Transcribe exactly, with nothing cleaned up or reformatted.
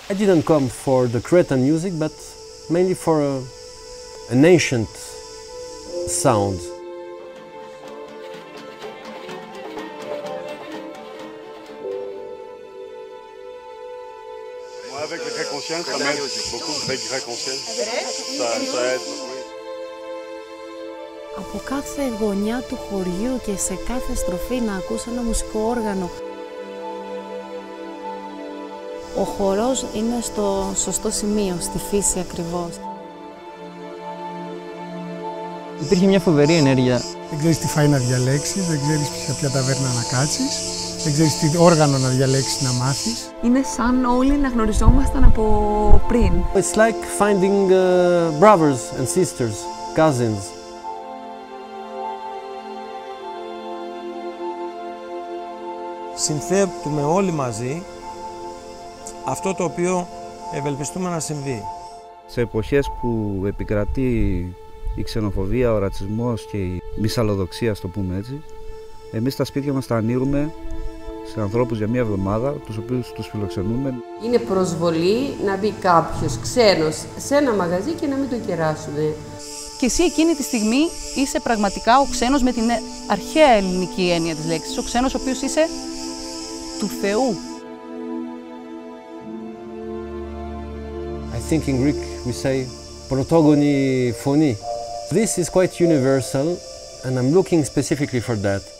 I didn't come for the Cretan music, but mainly for a, an ancient sound. Avec le grec ancien, ça m'aide beaucoup avec le grec ancien. Ça, ça aide. Από κάθε γωνιά του χωριού και σε κάθε στροφή να ακούς ένα μουσικό όργανο. Ο χορός είναι στο σωστό σημείο, στη φύση ακριβώς. Υπήρχε μια φοβερή ενέργεια. Δεν ξέρεις τι φάει να διαλέξεις, δεν ξέρεις σε ποια ταβέρνα να κάτσεις, δεν ξέρεις τι όργανο να διαλέξεις να μάθεις. Είναι σαν όλοι να γνωριζόμασταν από πριν. It's like finding uh, brothers and sisters, cousins. Συνθέτουμε όλοι μαζί αυτό το οποίο ευελπιστούμε να συμβεί. Σε εποχές που επικρατεί η ξενοφοβία, ο ρατσισμός και η μυσαλλοδοξία, ας το πούμε έτσι, εμείς τα σπίτια μας τα ανοίγουμε σε ανθρώπους για μία εβδομάδα, τους οποίους τους φιλοξενούμε. Είναι προσβολή να μπει κάποιος ξένος σε ένα μαγαζί και να μην το κεράσουμε. Και εσύ εκείνη τη στιγμή είσαι πραγματικά ο ξένος με την αρχαία ελληνική έννοια της λέξης. Ο ξένος ο οποίος είσαι του Θεού. I think in Greek we say protogoni phoni. This is quite universal and I'm looking specifically for that.